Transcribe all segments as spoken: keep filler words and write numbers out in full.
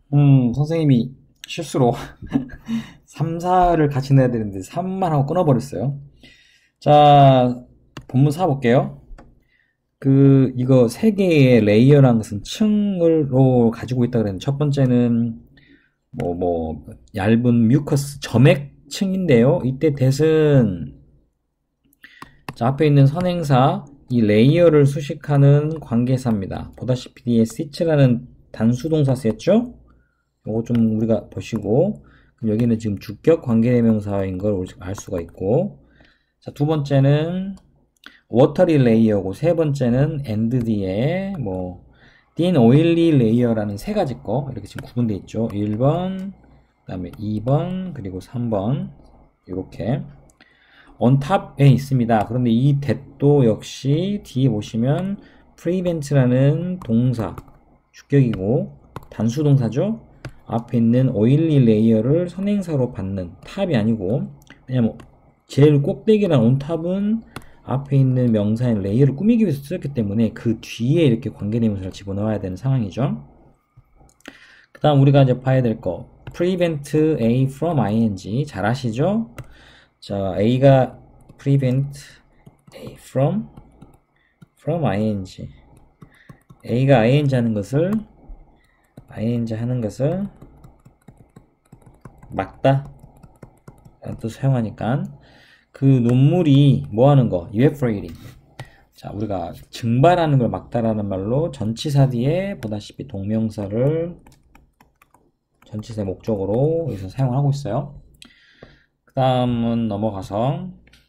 음, 선생님이 실수로 삼, 사를 같이 내야 되는데 삼만 하고 끊어버렸어요. 자, 본문 사 볼게요. 그, 이거 세 개의 레이어라는 것은 층으로 가지고 있다 그랬는데, 첫 번째는 뭐, 뭐, 얇은 뮤커스, 점액층인데요. 이때 대은, 자, 앞에 있는 선행사, 이 레이어를 수식하는 관계사입니다. 보다시피 뒤에 스티치라는 단수동사 쓰였죠? 요거 좀 우리가 보시고, 그럼 여기는 지금 주격 관계대명사인 걸 알 수가 있고, 자, 두 번째는 워터리 레이어고, 세 번째는 and 뒤에 뭐 thin oily 레이어라는 세 가지 거 이렇게 지금 구분되어 있죠. 일 번, 그 다음에 이 번, 그리고 삼 번 이렇게 on top에 있습니다. 그런데 이 that도 역시 뒤에 보시면 prevent라는 동사 주격이고 단수 동사죠. 앞에 있는 oily 레이어를 선행사로 받는 탑이 아니고, 왜냐면 제일 꼭대기란 on top은 앞에 있는 명사인 레이어를 꾸미기 위해서 쓰였기 때문에 그 뒤에 이렇게 관계대명사를 집어넣어야 되는 상황이죠. 그 다음 우리가 이제 봐야 될 거, prevent A from ing 잘 아시죠? 자, A가 prevent A from from ing, A가 ing 하는 것을 ing 하는 것을 막다 라는 뜻 사용하니까 그 논물이 뭐 하는 거? evaporating. 자, 우리가 증발하는 걸 막다라는 말로 전치사 뒤에 보다시피 동명사를 전치사 목적으로 여기서 사용을 하고 있어요. 그 다음은 넘어가서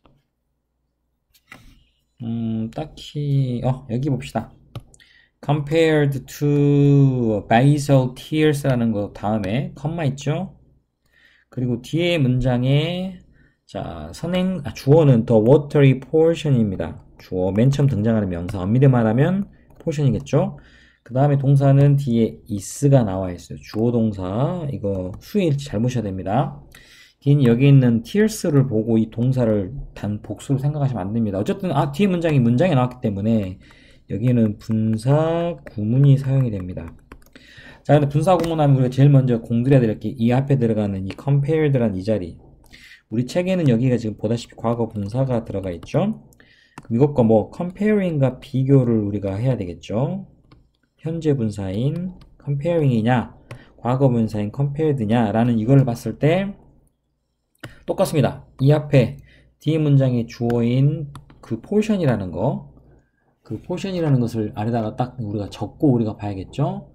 음, 딱히 어 여기 봅시다. compared to basal tears라는 거 다음에 컴마 있죠? 그리고 뒤에 문장에 자, 선행, 아, 주어는 the watery portion입니다. 주어, 맨 처음 등장하는 명사, 엄밀히 말하면 portion이겠죠? 그 다음에 동사는 뒤에 is가 나와 있어요. 주어 동사, 이거 수일치 잘 보셔야 됩니다. 여기 있는 tears를 보고 이 동사를 단 복수로 생각하시면 안 됩니다. 어쨌든, 아, 뒤에 문장이 문장에 나왔기 때문에 여기는 분사 구문이 사용이 됩니다. 자, 근데 분사 구문하면 우리가 제일 먼저 공들여야 될 게 이 앞에 들어가는 이 compared란 이 자리. 우리 책에는 여기가 지금 보다시피 과거 분사가 들어가 있죠. 그럼 이것과 뭐 comparing과 비교를 우리가 해야 되겠죠. 현재 분사인 comparing이냐, 과거 분사인 compared냐 라는 이걸 봤을 때 똑같습니다. 이 앞에 뒤에 문장의 주어인 그 portion이라는 거, 그 portion이라는 것을 아래다가 딱 우리가 적고 우리가 봐야겠죠.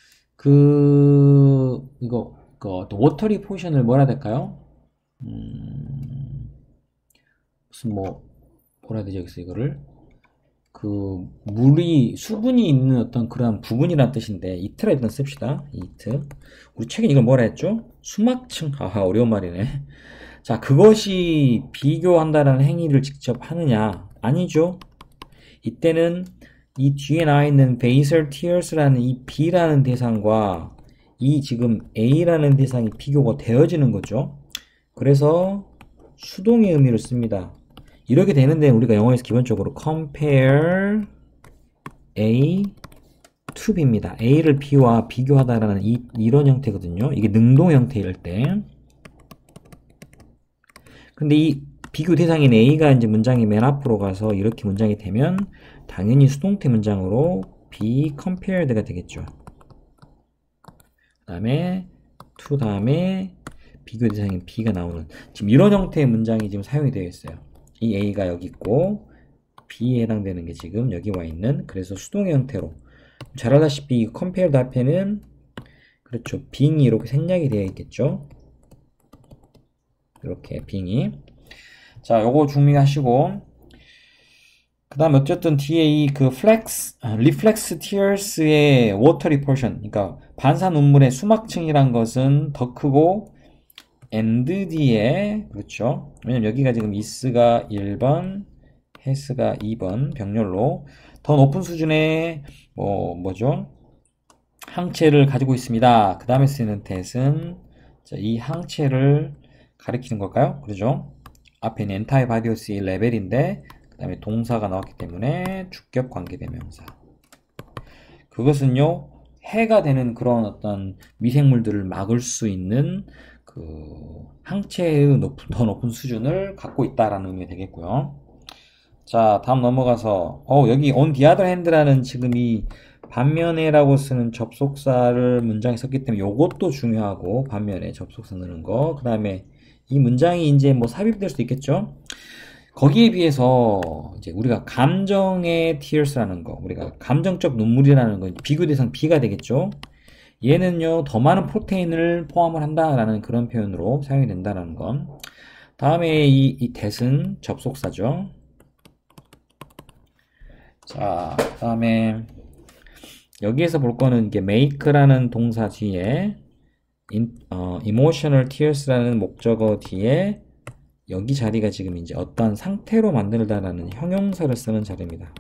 그 이거 그 watery portion을 뭐라 해야 될까요? 음, 무슨 뭐 뭐라 해야 되죠 여기서 이거를 그 물이 수분이 있는 어떤 그런 부분이란 뜻인데 이트라 일단 씁시다. 이트. 우리 책에 이걸 뭐라 했죠? 수막층. 아하 어려운 말이네. 자, 그것이 비교한다라는 행위를 직접 하느냐? 아니죠. 이때는 이 뒤에 나와 있는 basal tears라는 이 B라는 대상과 이 지금 A라는 대상이 비교가 되어지는 거죠. 그래서 수동의 의미를 씁니다. 이렇게 되는데 우리가 영어에서 기본적으로 compare A to B입니다. A를 B와 비교하다라는 이, 이런 형태거든요. 이게 능동 형태일 때. 근데 이 비교 대상인 A가 이제 문장이 맨 앞으로 가서 이렇게 문장이 되면 당연히 수동태 문장으로 be compared가 되겠죠. 그 다음에 to 다음에 비교 대상인 B가 나오는 지금 이런 형태의 문장이 지금 사용이 되어 있어요. 이 A가 여기 있고 B에 해당되는 게 지금 여기 와 있는, 그래서 수동의 형태로 잘 알다시피 compared 앞에는 그렇죠 being이 이렇게 생략이 되어 있겠죠. 이렇게 being이. 자, 요거 중미하시고 그 다음 어쨌든 뒤에 이 그 flex, reflex tears의 watery portion, 그러니까 반사 눈물의 수막층이란 것은 더 크고 and 뒤에 그렇죠. 왜냐면 여기가 지금 is가 일 번, has가 이 번 병렬로 더 높은 수준의 뭐 뭐죠? 항체를 가지고 있습니다. 그 다음에 쓰이는 that은 자, 이 항체를 가리키는 걸까요? 그러죠? 앞에 있는 entire body의 레벨인데 그 다음에 동사가 나왔기 때문에 주격 관계대명사. 그것은요 해가 되는 그런 어떤 미생물들을 막을 수 있는 그 항체의 높, 더 높은 수준을 갖고 있다라는 의미가 되겠고요. 자, 다음 넘어가서 어, 여기 on the other hand라는 지금 이 반면에라고 쓰는 접속사를 문장에 썼기 때문에 요것도 중요하고, 반면에 접속사 넣는 거. 그 다음에 이 문장이 이제 뭐 삽입될 수도 있겠죠. 거기에 비해서 이제 우리가 감정의 tears라는 거, 우리가 감정적 눈물이라는 거, 비교 대상 B가 되겠죠. 얘는요, 더 많은 프로테인을 포함을 한다라는 그런 표현으로 사용이 된다는 건. 다음에 이, 이 that은 접속사죠. 자, 그 다음에 여기에서 볼 거는 이게 make라는 동사 뒤에 in, 어, emotional tears라는 목적어 뒤에 여기 자리가 지금 이제 어떤 상태로 만들다라는 형용사를 쓰는 자리입니다.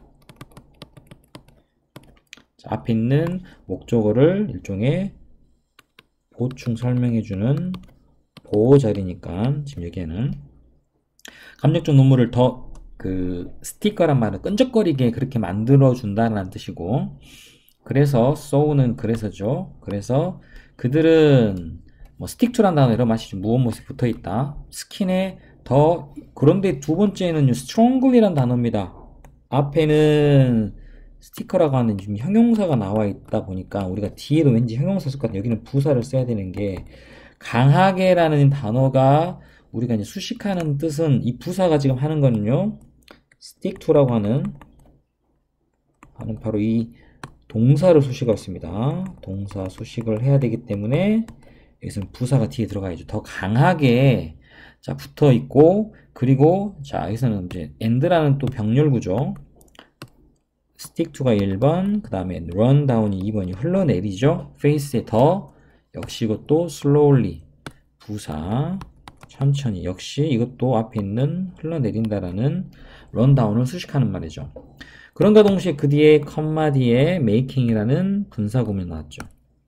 자, 앞에 있는 목적어를 일종의 보충 설명해주는 보호 자리니까 지금 여기에는 감정적 눈물을 더 그 스티커란 말은 끈적거리게 그렇게 만들어 준다는 뜻이고, 그래서 so는 그래서죠. 그래서 그들은 뭐 stick to란 단어 이런 맛이 좀 무엇 무엇에 붙어 있다. 스킨에 더, 그런데 두 번째는 strongly란 단어입니다. 앞에는 스티커라고 하는 지금 형용사가 나와 있다 보니까 우리가 뒤에도 왠지 형용사 쓸 것 같아요. 여기는 부사를 써야 되는 게, 강하게라는 단어가 우리가 이제 수식하는 뜻은 이 부사가 지금 하는 거는요, stick to라고 하는 하는 바로 이 동사를 수식하고 있습니다. 동사 수식을 해야 되기 때문에 여기서는 부사가 뒤에 들어가야죠. 더 강하게 자 붙어 있고, 그리고 자 여기서는 이제 and라는 또 병렬구죠. stick to가 일 번, 그 다음에 run down이 이 번이 흘러내리죠. face에 더, 역시 이것도 slowly 부사 천천히, 역시 이것도 앞에 있는 흘러내린다라는 run down을 수식하는 말이죠. 그런가 동시에 그 뒤에 컴마 뒤에 making이라는 분사구문이 나왔죠.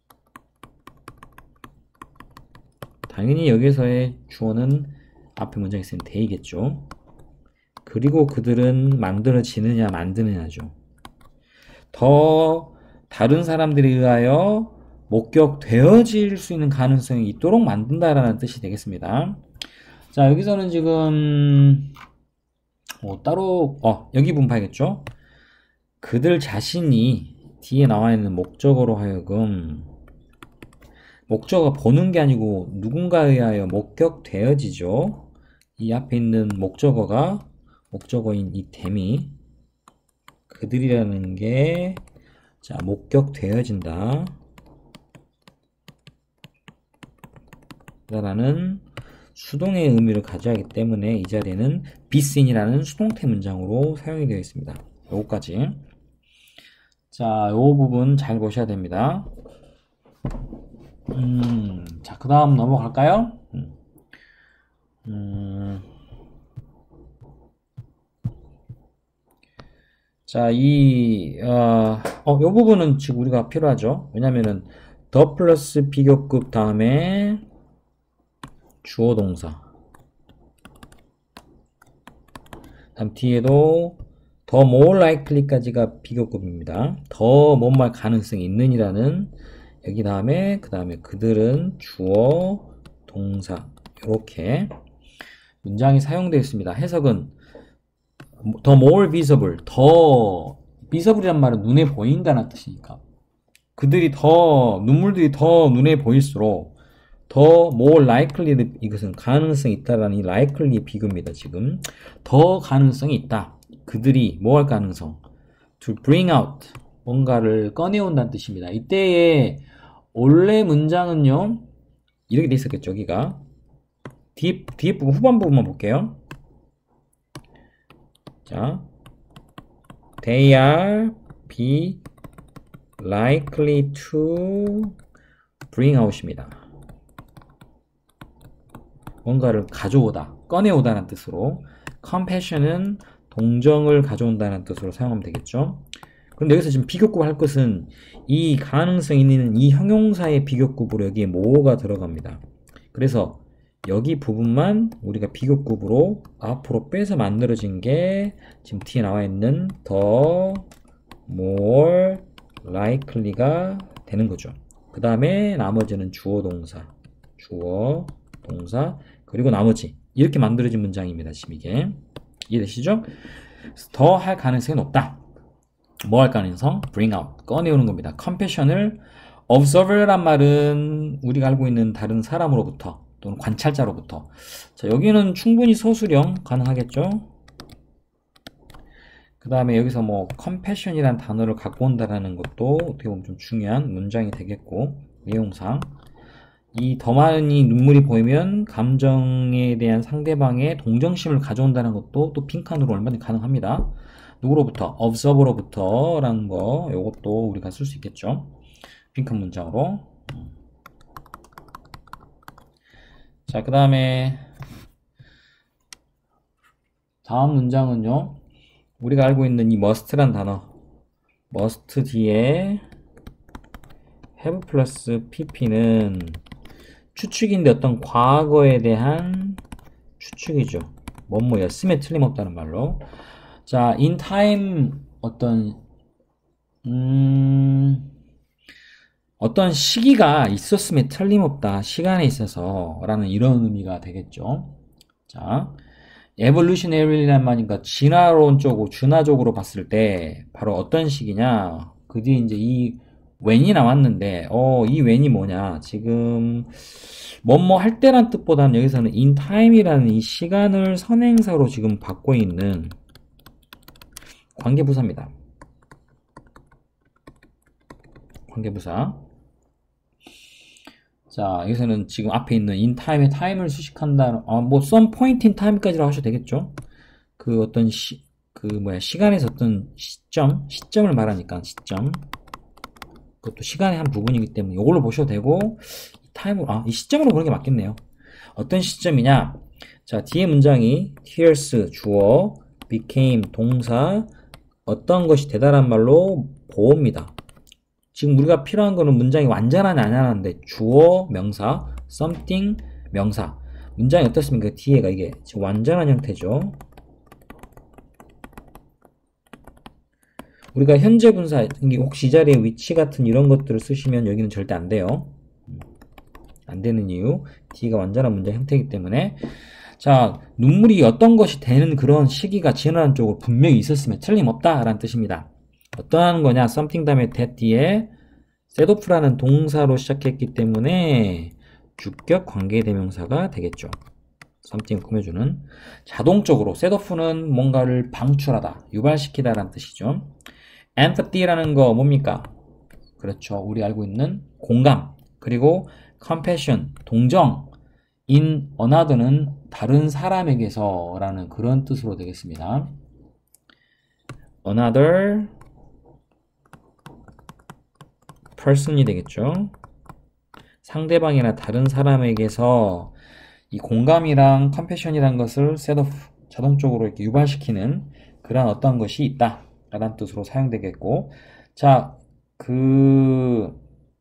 당연히 여기서의 주어는 앞에 문장에 쓰인 they겠죠. 그리고 그들은 만들어지느냐 만드느냐죠. 더 다른 사람들에 의하여 목격되어질 수 있는 가능성이 있도록 만든다라는 뜻이 되겠습니다. 자, 여기서는 지금 뭐 따로 어 여기 부분 봐야겠죠. 그들 자신이 뒤에 나와 있는 목적어로 하여금, 목적어가 보는 게 아니고 누군가에 의하여 목격되어지죠. 이 앞에 있는 목적어가, 목적어인 이 them이, 그들이라는 게 자 목격되어진다 라는 수동의 의미를 가져야 하기 때문에 이 자리에는 be seen이라는 수동태 문장으로 사용이 되어 있습니다. 요거까지. 자, 요 부분 잘 보셔야 됩니다. 음, 자, 그 다음 넘어갈까요? 음, 자, 이, 어, 어, 요 부분은 지금 우리가 필요하죠. 왜냐면은, 더 플러스 비교급 다음에 주어 동사. 다음 뒤에도 더 more likely까지가 비교급입니다. 더 뭔말 가능성이 있는이라는, 여기 다음에 그 다음에 그들은 주어 동사, 이렇게 문장이 사용되어 있습니다. 해석은 더 more visible, 더 visible이란 말은 눈에 보인다는 뜻이니까 그들이 더, 눈물들이 더 눈에 보일수록 더 more likely, 이것은 가능성이 있다라는 이 likely 비교입니다. 지금 더 가능성이 있다. 그들이 뭐 할 가능성, to bring out, 뭔가를 꺼내온다는 뜻입니다. 이때의 원래 문장은요 이렇게 돼 있었겠죠. 여기가 뒤, 뒤에 부분, 후반 부분만 볼게요. 자, they are be likely to bring out입니다. 뭔가를 가져오다, 꺼내오다는 뜻으로, compassion은 동정을 가져온다는 뜻으로 사용하면 되겠죠. 그런데 여기서 지금 비교급 할 것은 이 가능성이 있는 이 형용사의 비교급으로 여기에 뭐가 들어갑니다. 그래서 여기 부분만 우리가 비교급으로 앞으로 빼서 만들어진 게 지금 뒤에 나와 있는 더 more likely가 되는 거죠. 그 다음에 나머지는 주어 동사, 주어 동사, 그리고 나머지 이렇게 만들어진 문장입니다. 지금 이게 이해되시죠? 더 할 가능성이 높다. 뭐 할 가능성? bring out, 꺼내오는 겁니다. compassion을 observer란 말은 우리가 알고 있는 다른 사람으로부터 또는 관찰자로부터. 자, 여기는 충분히 서술형 가능하겠죠? 그 다음에 여기서 뭐 compassion이란 단어를 갖고 온다라는 것도 어떻게 보면 좀 중요한 문장이 되겠고, 내용상 이 더 많이 눈물이 보이면 감정에 대한 상대방의 동정심을 가져온다는 것도 또 빈칸으로 얼마든지 가능합니다. 누구로부터? observer로부터 라는 거, 요것도 우리가 쓸 수 있겠죠. 빈칸 문장으로. 자, 그 다음에 다음 문장은요, 우리가 알고 있는 이 must란 단어, must 뒤에 have 플러스 pp는 추측인데 어떤 과거에 대한 추측이죠. 뭐뭐였으면 틀림없다는 말로. 자, in time 어떤 음 어떤 시기가 있었음에 틀림없다. 시간에 있어서 라는 이런 의미가 되겠죠. 자, evolutionary라는 말이니까 진화론적으로, 진화적으로 봤을 때 바로 어떤 시기냐. 그 뒤에 이제 이 when이 나왔는데, 어, 이 when이 뭐냐. 지금 뭐뭐 할 때란 뜻보다는 여기서는 in time이라는 이 시간을 선행사로 지금 받고 있는 관계부사입니다. 관계부사. 자, 여기서는 지금 앞에 있는 in time의 time을 수식한다. 아, 뭐 some point in time까지라고 하셔도 되겠죠. 그 어떤 시, 그 뭐야 시간에서 어떤 시점, 시점을 말하니까 시점. 그것도 시간의 한 부분이기 때문에 이걸로 보셔도 되고, 이 타임으로, 아, 이 시점으로 보는 게 맞겠네요. 어떤 시점이냐? 자, 뒤에 문장이 here's 주어, became 동사, 어떤 것이 대단한 말로 보호입니다. 지금 우리가 필요한 거는 문장이 완전하냐 안 하냐인데, 주어 명사, something 명사. 문장이 어떻습니까? 뒤에가 이게 지금 완전한 형태죠. 우리가 현재 분사, 혹시 이 자리에 위치 같은 이런 것들을 쓰시면 여기는 절대 안 돼요. 안 되는 이유, D가 완전한 문장 형태이기 때문에. 자, 눈물이 어떤 것이 되는 그런 시기가 지나는 쪽으로 분명히 있었으면 틀림없다 라는 뜻입니다. 어떠한 거냐, something 다음에 that 뒤에 set off라는 동사로 시작했기 때문에 주격 관계대명사가 되겠죠. something 꾸며주는. 자동적으로 set off는 뭔가를 방출하다, 유발시키다 라는 뜻이죠. empathy라는 거 뭡니까? 그렇죠. 우리 알고 있는 공감. 그리고 compassion, 동정. in another는 다른 사람에게서 라는 그런 뜻으로 되겠습니다. another person이 되겠죠. 상대방이나 다른 사람에게서 이 공감이랑 compassion이라는 것을 set off, 자동적으로 이렇게 유발시키는 그런 어떤 것이 있다 라는 뜻으로 사용되겠고, 자, 그,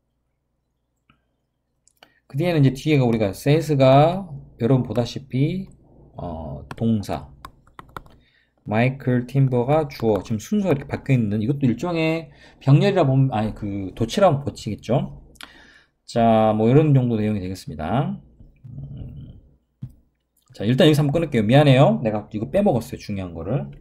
그 뒤에는 이제 뒤에가 우리가 says가 여러분 보다시피, 어, 동사, 마이클 팀버가 주어, 지금 순서가 이렇게 바뀌어 있는, 이것도 일종의 병렬이라 보면, 아니, 그, 도치라고 버치겠죠. 자, 뭐 이런 정도 내용이 되겠습니다. 음, 자, 일단 여기서 한번 끊을게요. 미안해요. 내가 이거 빼먹었어요. 중요한 거를.